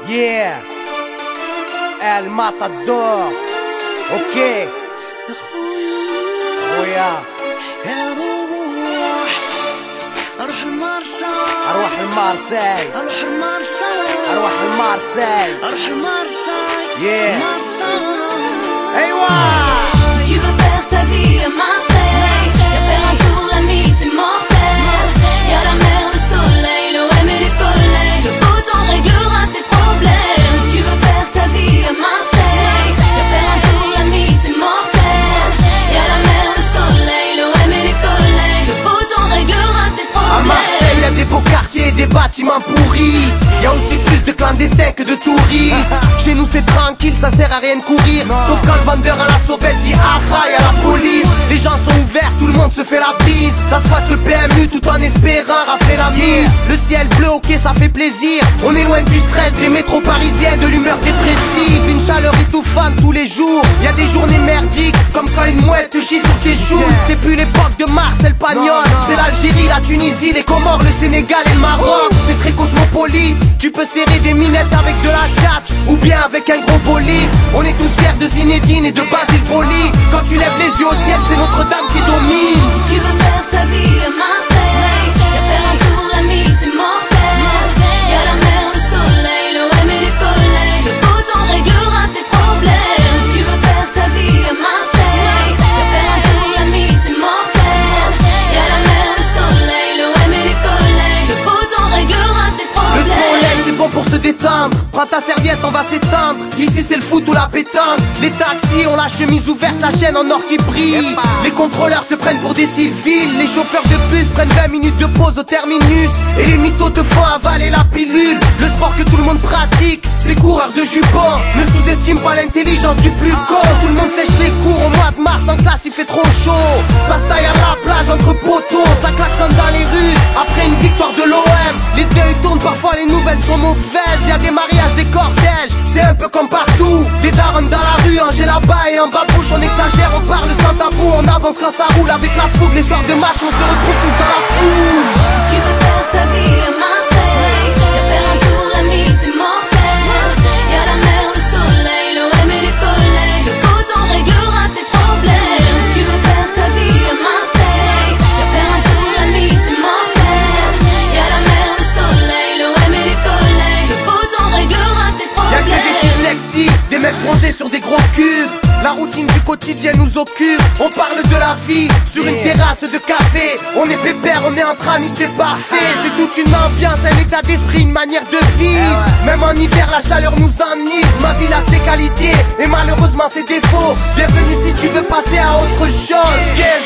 Yeah, El Matador. اوكي خويا اروح المارساي اروح المارساي اروح المارساي اروح المارساي اروح المارساي Yeah. Marseille. ايوا Tu veux faire ta vie à Marseille, viens faire un tour, l'ami, c'est mortel. Y'a la mer, le soleil, l'OM et les collègues, le beau temps réglera tes problèmes. Tu veux faire ta vie à Marseille, viens faire un tour, l'ami, c'est mortel. Y'a la mer, le soleil, l'OM et les collègues, le beau temps réglera tes À problèmes. Marseille, y'a des beaux quartiers, des bâtiments pourris. Y'a aussi plus de clandestins que de touristes. Chez nous c'est tranquille, ça sert à rien de courir. Sauf quand le vendeur à la sauvette dit aïe à la police. Les gens sont ouverts, tout le monde se fait la bise. Ça squatte le PMU tout en espérant rafler la mise. Le ciel bleu, ok, ça fait plaisir. On est loin du stress des métros parisiens, de l'humeur dépressive. Une chaleur étouffante tous les jours. Y'a des journées merdiques, comme quand une mouette te chie sur tes joues. C'est plus l'époque de Marcel Pagnol, c'est l'Algérie, la Tunisie, les Comores, le Sénégal et le Maroc. C'est très cosmopolite, tu peux serrer des minettes avec de la tchatch ou bien avec un gros bolide. On est tous fiers de Zinedine et de Basile Boli. Quand tu lèves les yeux au ciel, c'est Notre-Dame qui domine. Si tu veux faire ta vie à Marseille, viens faire un tour, l'ami, c'est mortel. Y'a la mer, le soleil, l'OM et les collègues, le beau temps réglera tes problèmes. Si tu veux faire ta vie à Marseille, viens faire un tour, l'ami, c'est mortel. Y'a la mer, le soleil, l'OM et les collègues, le beau temps réglera tes Le problèmes. soleil c'est bon pour se détendre. Prends ta serviette, on va s'étendre. Ici c'est le foot ou la pétanque. Les taxis ont la chemise ouverte, la chaîne en or qui brille. Les contrôleurs se prennent pour des civils. Les chauffeurs de bus prennent 20 minutes de pause au terminus. Et les mythos te font avaler la pilule. Le sport que tout le monde pratique, c'est coureur de jupons. Ne sous-estime pas l'intelligence du plus con. Tout le monde sèche les cours au mois de mars. En classe il fait trop chaud. Ça se taille à la plage entre poteaux. Ça klaxonne dans les rues après une victoire de l'OM. Les deuils tournent, parfois les nouvelles sont mauvaises. Y'a des mariages, des cortèges, c'est un peu comme partout. Des darons dans la rue, Angers là-bas et en bas-bouche. On exagère, on parle sans tabou. On avance quand ça roule avec la fougue. Les soirs de match, on se retrouve tous dans la foule. Si tu veux faire ta vie à Marseille, viens faire un tour, l'ami, c'est mortel. Y'a la mer, le soleil, l'OM et les collègues, le beau temps réglera tes problèmes. Si tu veux faire ta vie à Marseille, viens faire un tour, l'ami, c'est mortel. Y'a la mer, le soleil, l'OM et les collègues, le beau temps réglera tes Y'a que des problèmes. filles sexy, des mecs bronzés sur des gros cubes. La routine du quotidien nous occupe. On parle de la vie sur une terrasse de café. On est pépère, on est entre amis, c'est parfait. C'est toute une ambiance, un état d'esprit, une manière de vivre. Même en hiver, la chaleur nous enivre. Ma ville a ses qualités et malheureusement ses défauts. Bienvenue si tu veux passer à autre chose.